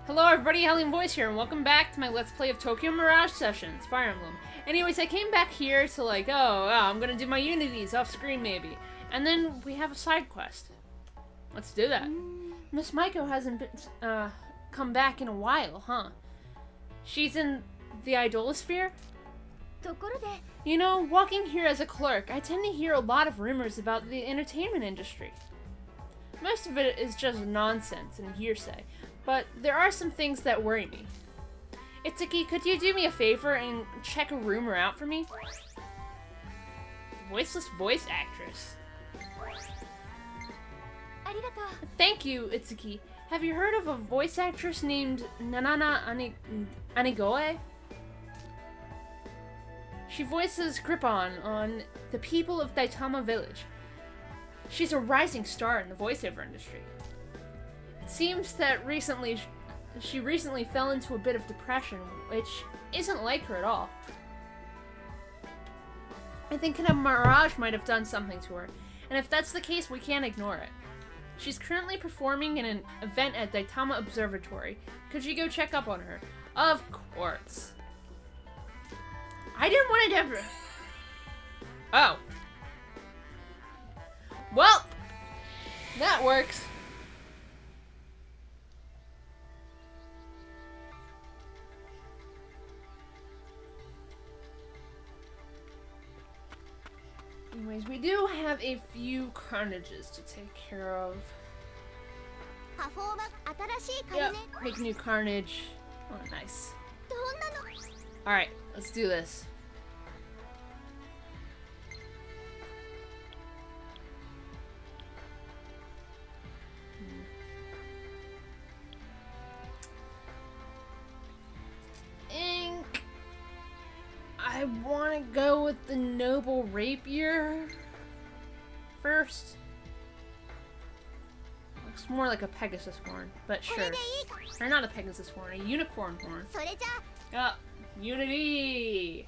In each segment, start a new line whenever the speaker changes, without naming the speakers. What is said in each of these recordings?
Hello everybody, HylianVoice here, and welcome back to my Let's Play of Tokyo Mirage Sessions, Fire Emblem. Anyways, I came back here to like, I'm gonna do my unities off screen maybe. And then we have a side quest. Let's do that. Miss Maiko hasn't been, come back in a while, huh? She's in the idolosphere? You know, walking here as a clerk, I tend to hear a lot of rumors about the entertainment industry. Most of it is just nonsense and hearsay, but there are some things that worry me. Itsuki, could you do me a favor and check a rumor out for me? Voiceless voice actress. Thank you, Itsuki. Have you heard of a voice actress named Nanana Anigoe? She voices Grippon on The People of Daitama Village. She's a rising star in the voiceover industry. It seems that she recently fell into a bit of depression, which isn't like her at all. I think Mirage might have done something to her, and if that's the case, we can't ignore it. She's currently performing in an event at Daitama Observatory. Could you go check up on her? Of course. I didn't want to ever. Oh. Well, that works. Anyways, we do have a few carnages to take care of. Yep, make new carnage. Oh, nice. Alright, let's do this. I want to go with the Noble Rapier first. Looks more like a Pegasus horn, but sure. Or not a Pegasus horn, a unicorn horn. Yup, Unity!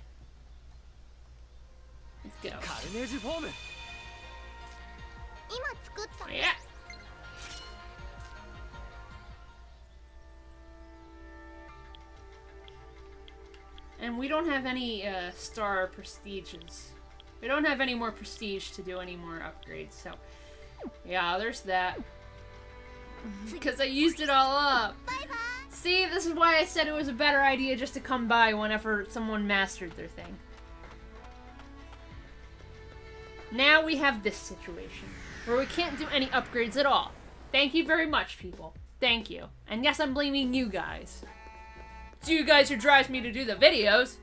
Let's go. Yeah! And we don't have any star prestiges. We don't have any more prestige to do any more upgrades, so yeah, there's that. Because I used it all up. See, this is why I said it was a better idea just to come by whenever someone mastered their thing. Now we have this situation, where we can't do any upgrades at all. Thank you very much, people. Thank you. And yes, I'm blaming you guys. It's you guys who drives me to do the videos.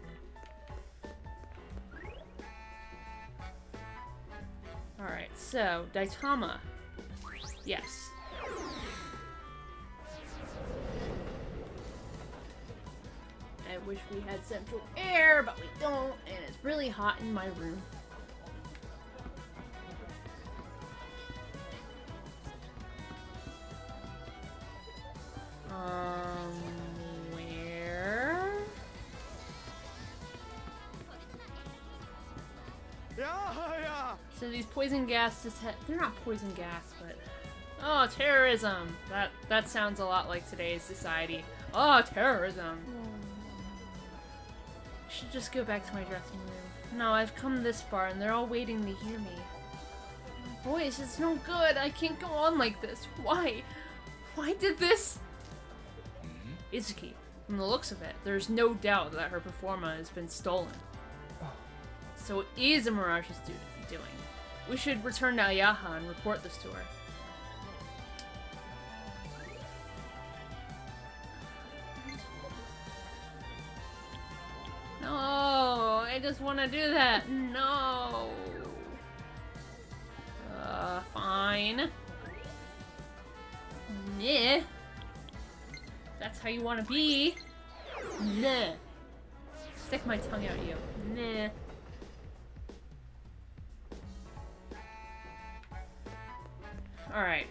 Alright, so, Daitama. Yes. I wish we had central air, but we don't, and it's really hot in my room. So these poison gas they're not poison gas, but oh, terrorism. That sounds a lot like today's society. Oh, terrorism. I should just go back to my dressing room. No, I've come this far and they're all waiting to hear me. My voice, it's no good. I can't go on like this. Why? Why did this? Itsuki, from the looks of it, there's no doubt that her performa has been stolen. So it is a Mirage's doing. We should return to Ayaha and report this to her. No, I just want to do that. No. Fine. Meh. That's how you want to be. Nah. Stick my tongue out at you. Nah. Alright.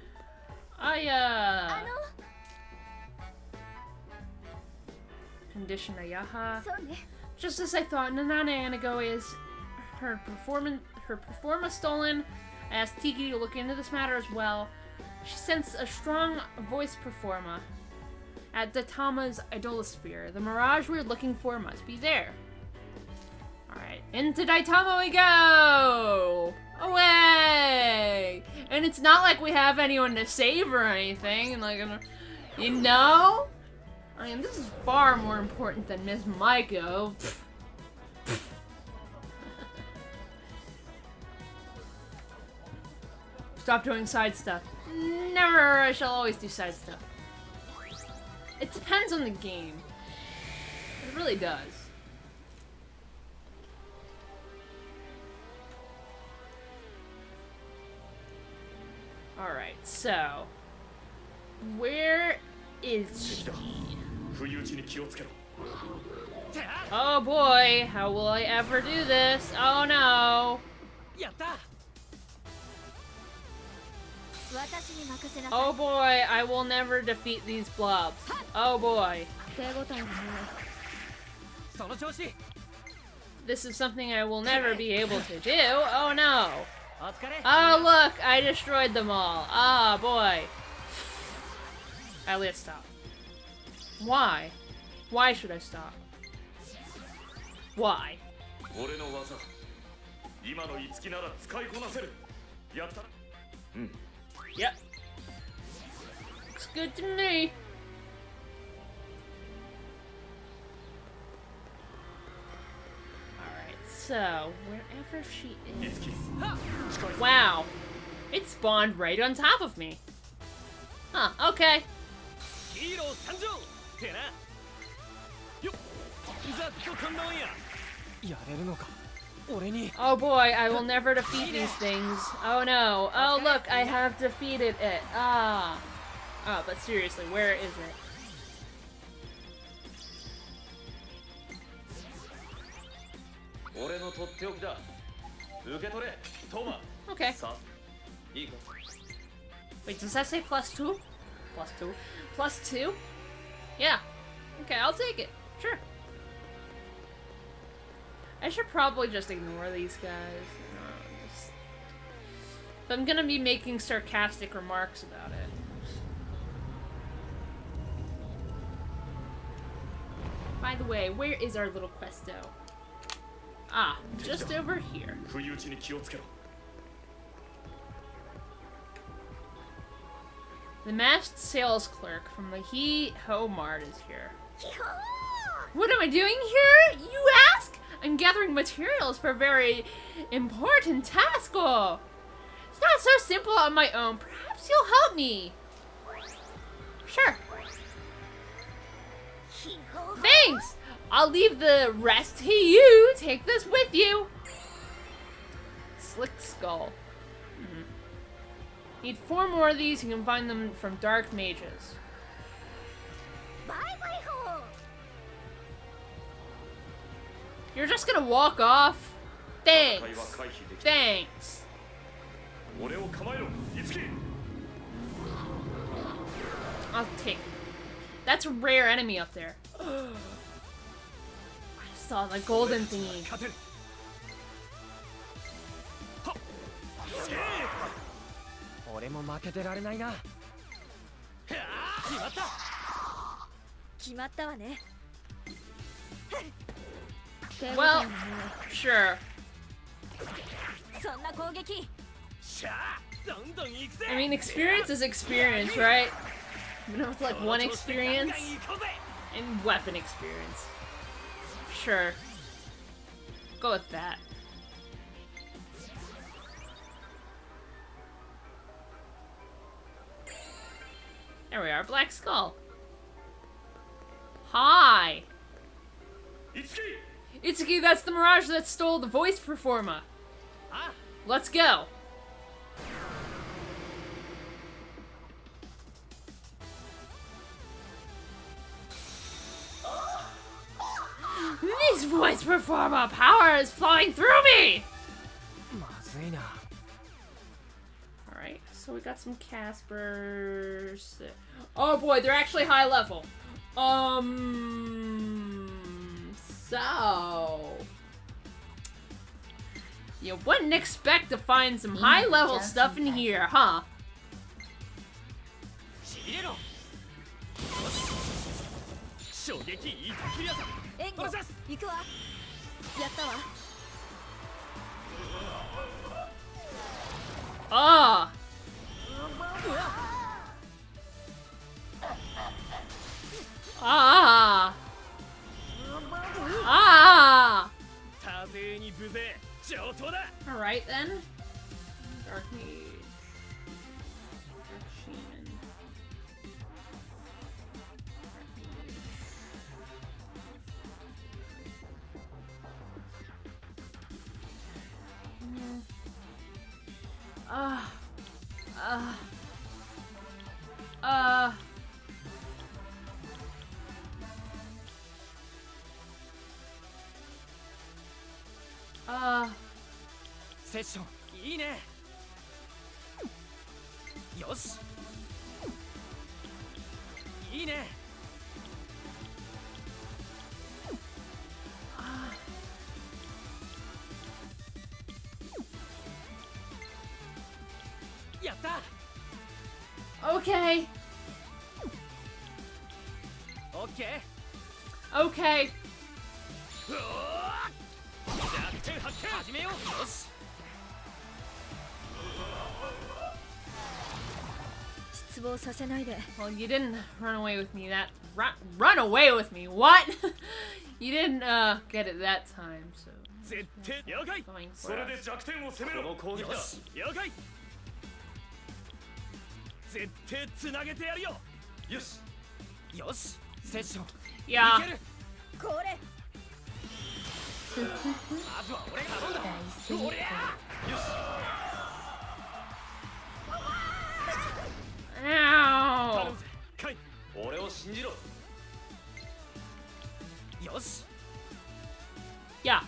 Condition Ayaha. Just as I thought, Nanana Anigoe is her performance stolen. I asked Tiki to look into this matter as well. She sensed a strong voice performa at Datama's idolosphere. The Mirage we're looking for must be there. Alright, into Daitama we go! Away! And it's not like we have anyone to save or anything, and like, you know? I mean, this is far more important than Miss Maiko. Stop doing side stuff. Never, I shall always do side stuff. It depends on the game. It really does. Alright, so... where is she? Oh boy, how will I ever do this? Oh no! Oh boy, I will never defeat these blobs. Oh boy. This is something I will never be able to do. Oh no. Oh look, I destroyed them all. Ah boy. Let's stop. Why? Why should I stop? Why? Yep. Looks good to me. Alright, so wherever she is. Wow. It spawned right on top of me. Huh, okay. Oh boy, I will never defeat these things. Oh no. Oh look, I have defeated it. Ah. Oh, but seriously, where is it? Okay. Wait, does that say +2? +2? +2? Yeah. Okay, I'll take it. Sure. I should probably just ignore these guys. If I'm gonna be making sarcastic remarks about it. By the way, where is our little questo? Ah, just over here. The masked sales clerk from the He-Ho Mart is here. What am I doing here, you ask? I'm gathering materials for a very important task. Oh, it's not so simple on my own. Perhaps you'll help me. Sure. Thanks. I'll leave the rest to you. Take this with you. Slick skull. Need 4 more of these. You can find them from dark mages. You're just gonna walk off? Thanks. Thanks. I'll take it. That's a rare enemy up there. I saw the golden thingy. Well, sure. I mean, experience is experience, right? You know, it's like one experience and weapon experience. Sure. Go with that. There we are, Black Skull. Hi! Itsuki, that's the Mirage that stole the voice performa. Let's go. This voice performa power is flowing through me! Alright, so we got some Caspers. Oh boy, they're actually high level. So... you wouldn't expect to find some high-level stuff in here, huh? Ah! Ah! Ah! Alright then. Dark Mage. Dark Shaman. Dark Mage.
Session, いいね。よし。いいね。やった。
Okay.
Okay.
Okay.
始めよう。よし。失望させないで。
Well, you didn't run away with me that run away with me. What? You didn't get it that time, so. Going for it.
絶対つなげてやるよ。よし。よし。セッション。
Yeah.
これ。まずは俺が頼んだ。そりゃ。よし。
Ow.
俺を信じろ。よし。
Yeah.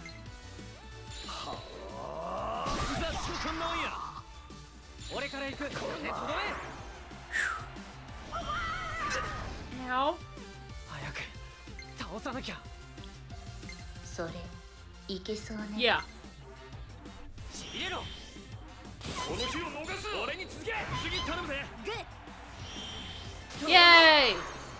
ザ・ショコンノンや。俺から行く。これでとどめ。
Ow.
早く倒さなきゃ。
それいけそうね。
Yeah.
しびれろ。この日を逃す。俺に続け。次頼むぜ。
Yay.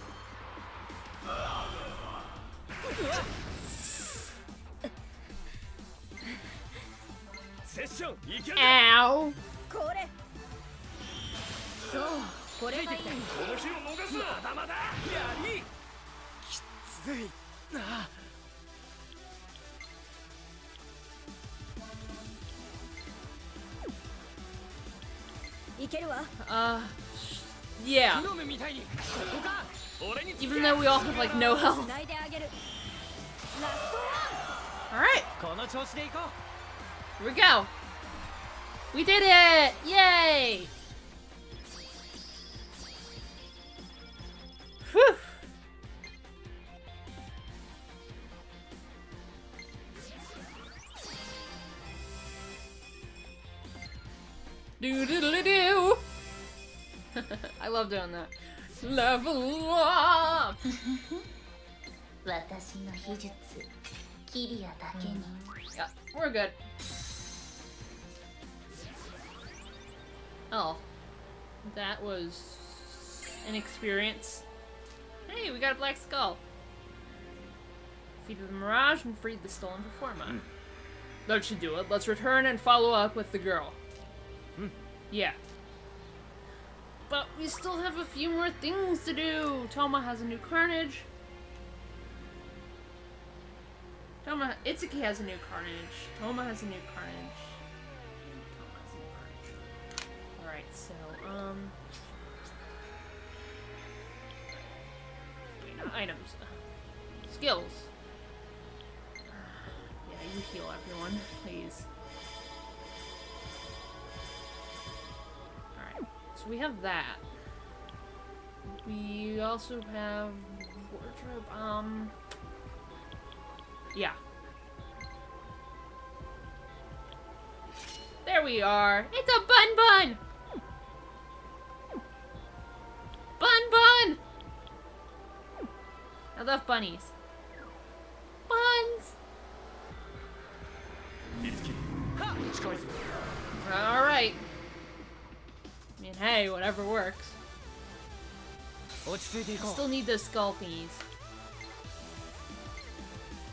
セッションいける。
Ow.
これ。そう。これがいい。この日を逃す。まだまだ。やり。きついな。
Yeah. Even though we all have like no health. Alright. Here we go. We did it! Yay! Whew. Do do do do. I love doing that. Level up.
私の秘術、キリアだけに。
Yeah, we're good. Oh, that was an experience. Hey, we got a black skull. Defeated the Mirage and freed the stolen Performa. That should do it. Let's return and follow up with the girl. Yeah. But we still have a few more things to do. Toma has a new Carnage. Itsuki has a new Carnage. Toma has a new Carnage. Toma has a new Carnage. Alright, so, wait, not items. Skills. Yeah, you heal everyone, please. Alright, so we have that. We also have wardrobe, yeah. There we are. It's a bun bun! Bun bun! I love bunnies. Buns! Alright. I mean, hey, whatever works. Still need those skull thingies.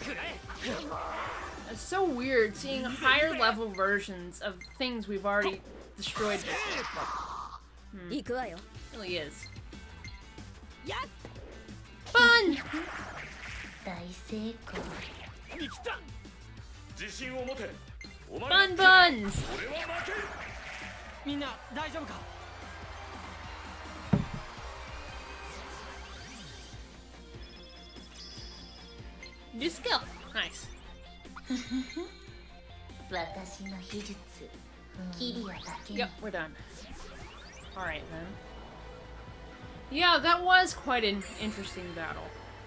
It's so weird seeing higher level versions of things we've already destroyed before. It really is. Fun! Fun buns! New skill. Nice. Yep, we're done. Alright then. Yeah, that was quite an interesting battle.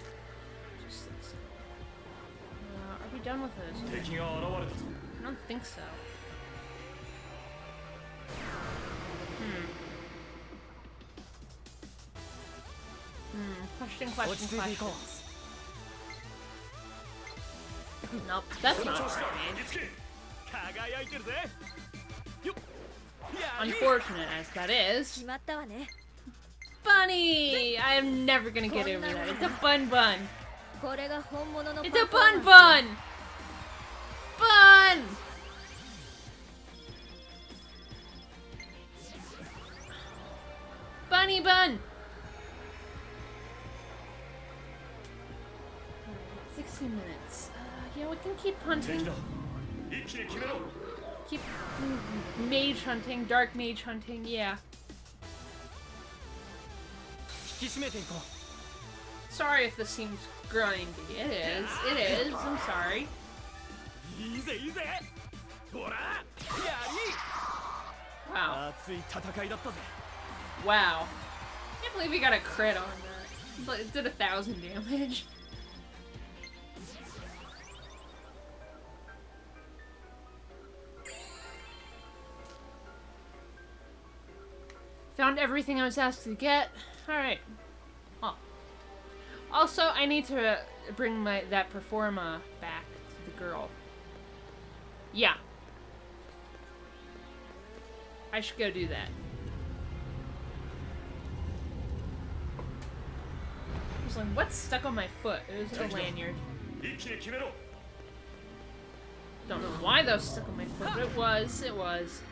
Are we done with this? I don't think so. Questions. Nope, that's not right. Unfortunate as that is. Bunny! I am never gonna get over that. It's a bun bun. It's a bun bun! Bun! Bunny bun! 16 minutes. Yeah, we can keep hunting. Keep mage hunting, dark mage hunting, yeah. Sorry if this seems grindy. It is. It is. I'm sorry. Wow. Wow. I can't believe we got a crit on that. But it did 1,000 damage. Found everything I was asked to get. Alright. Oh. Also, I need to bring that Performa back to the girl. Yeah. I should go do that. I was like, what's stuck on my foot? It was a lanyard. Don't know why that was stuck on my foot, but it was. It was.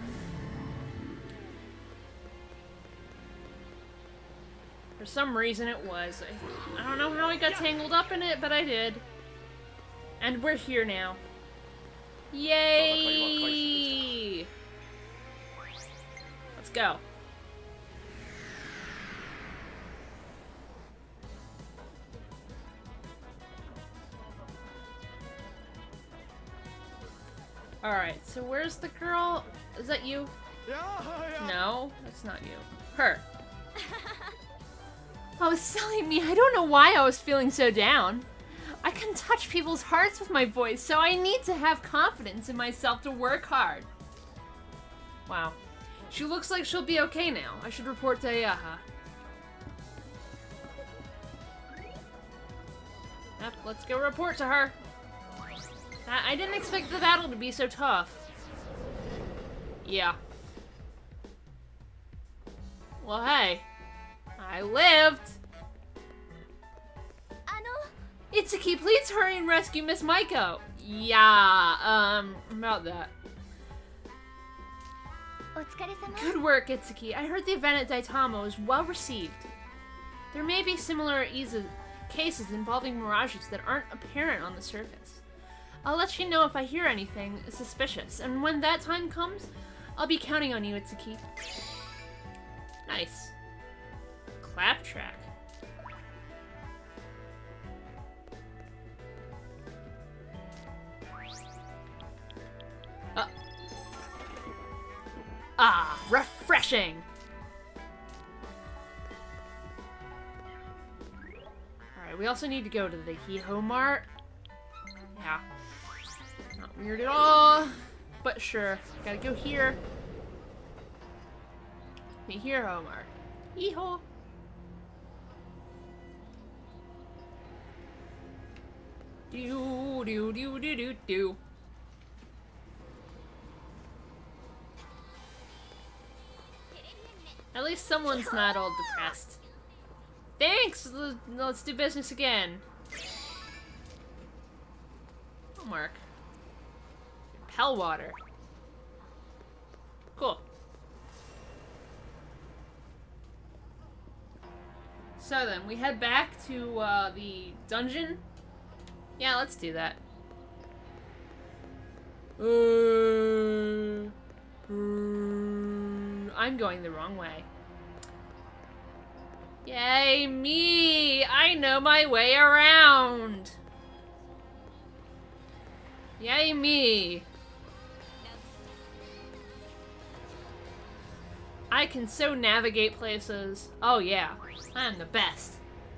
For some reason it was. I don't know how I got tangled up in it, but I did. And we're here now. Yay! Let's go. Alright, so where's the girl? Is that you? No, that's not you. Her. Oh, silly me. I don't know why I was feeling so down. I can touch people's hearts with my voice, so I need to have confidence in myself to work hard. Wow. She looks like she'll be okay now. I should report to Ayaha. Yep, let's go report to her. I didn't expect the battle to be so tough. Yeah. Well, hey. I lived! Itsuki, please hurry and rescue Miss Maiko! Yeah, about that. Good work, Itsuki. I heard the event at Daitama was well received. There may be similar cases involving mirages that aren't apparent on the surface. I'll let you know if I hear anything suspicious, and when that time comes, I'll be counting on you, Itsuki. Nice. Clap track. Ah, refreshing! Alright, we also need to go to the Hiho Mart. Yeah. Not weird at all, but sure. Gotta go here. The Hiho Mart. Hiho! Do do do do do do. At least someone's not all depressed. Thanks! Let's do business again. Mark. Hell water. Cool. So then, we head back to the dungeon. Yeah, let's do that. I'm going the wrong way. Yay, me! I know my way around! Yay, me! I can so navigate places. Oh yeah, I'm the best.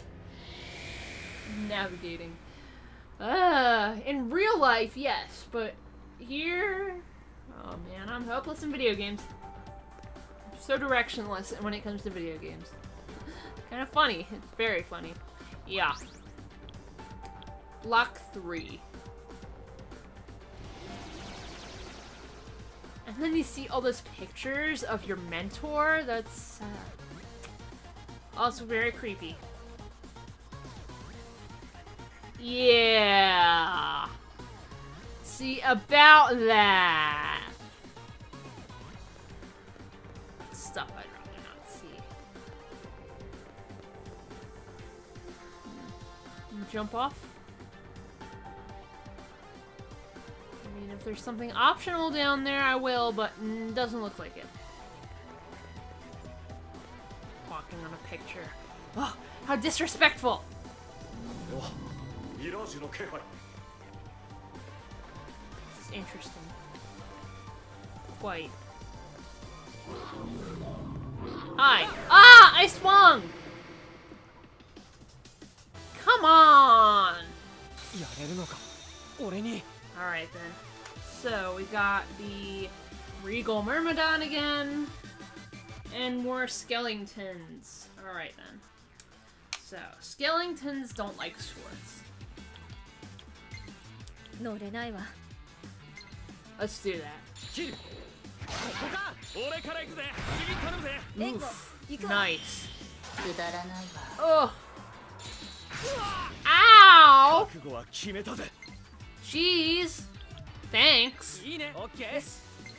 Navigating. In real life, yes, but here... Oh man, I'm hopeless in video games. I'm so directionless when it comes to video games. Kind of funny. It's very funny. Yeah. Block 3. And then you see all those pictures of your mentor. That's also very creepy. Yeah. See about that. Stuff I'd rather not see. Jump off. I mean, if there's something optional down there, I will, but doesn't look like it. Walking on a picture. Oh, how disrespectful! This is interesting. Quite. Hi! Ah! I swung! Come on! Alright then. So, we got the Regal Myrmidon again. And more skeletons. Alright then. So, skeletons don't like swords. Let's do that. Oof. Nice. Oh. Ow! Jeez. Thanks. Let's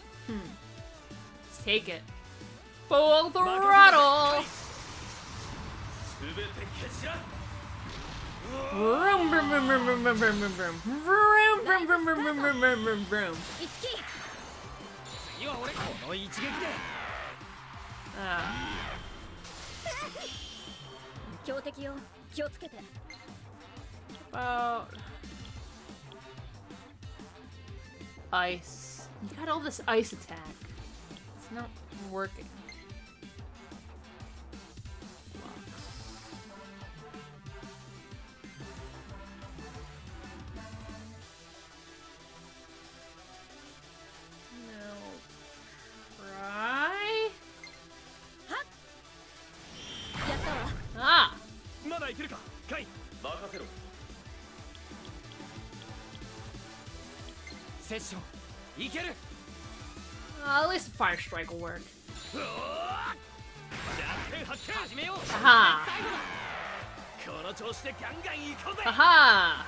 take it. Full throttle! Vroom, vroom, vroom, vroom, vroom, vroom, vroom, vroom, vroom. Vroom, vroom, vroom, vroom, vroom, vroom, vroom, vroom, vroom. About ice. You got all this ice attack. It's not working. At least Fire Strike will work. Haha! Haha!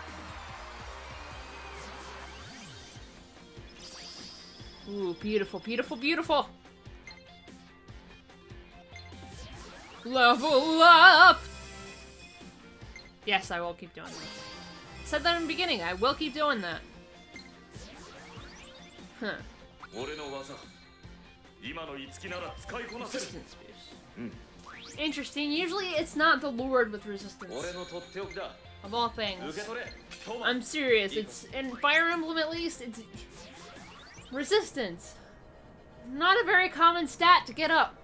Ooh, beautiful, beautiful, beautiful! Level up! Yes, I will keep doing that. I said that in the beginning, I will keep doing that. Huh. Resistance boost. Interesting. Usually it's not the Lord with resistance. Of all things. I'm serious. It's in Fire Emblem at least, it's resistance. Not a very common stat to get up.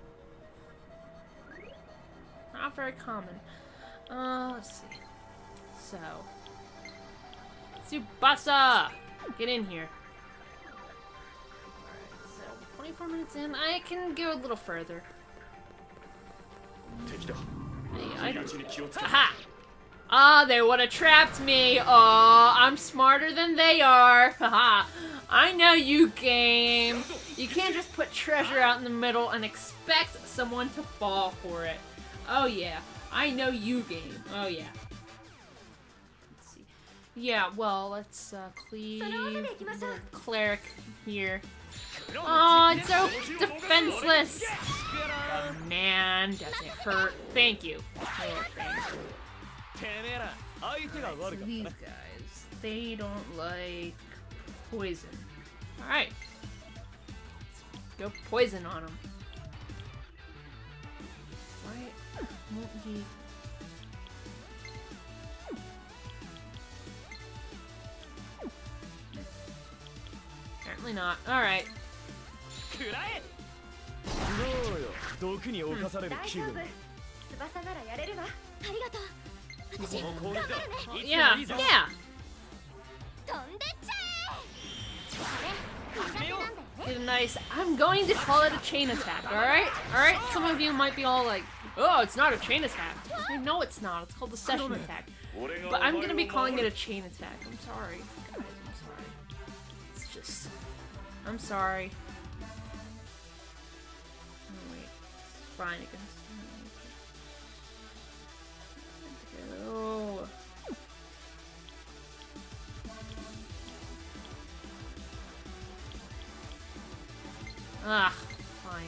Not very common. Let's see. So. Tsubasa! Get in here. 24 minutes in, I can go a little further. Haha! Ah, they would have trapped me! Aw, I'm smarter than they are! Haha! I know you, game! You can't just put treasure out in the middle and expect someone to fall for it. Oh yeah, I know you, game. Oh yeah. Let's see. Yeah, well, let's cleave the cleric here. Oh, it's so defenseless! Oh, man, does it hurt? Thank you. Oh, thank you. These guys, they don't like poison. Alright. Go poison on them. Why won't he... Apparently not. Alright. Yeah, yeah! Get a nice... I'm going to call it a chain attack, alright? Alright? Some of you might be all like, oh, it's not a chain attack. I know it's not. It's called the session attack. But I'm gonna be calling it a chain attack. I'm sorry, guys. I'm sorry. It's just... I'm sorry. Oh, wait. It's fine against... Oh. Ah, fine.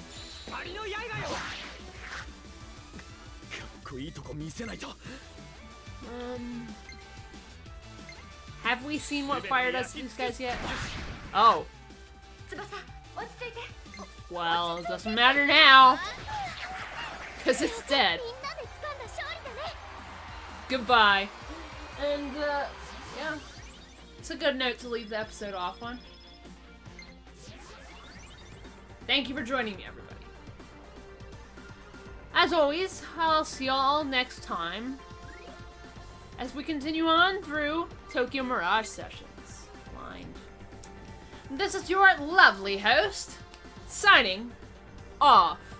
Have we seen what fire does to these guys yet? Oh. Well, it doesn't matter now. Because it's dead. Goodbye. And, yeah. It's a good note to leave the episode off on. Thank you for joining me, everybody. As always, I'll see y'all next time as we continue on through Tokyo Mirage Sessions. Blind. This is your lovely host, signing off.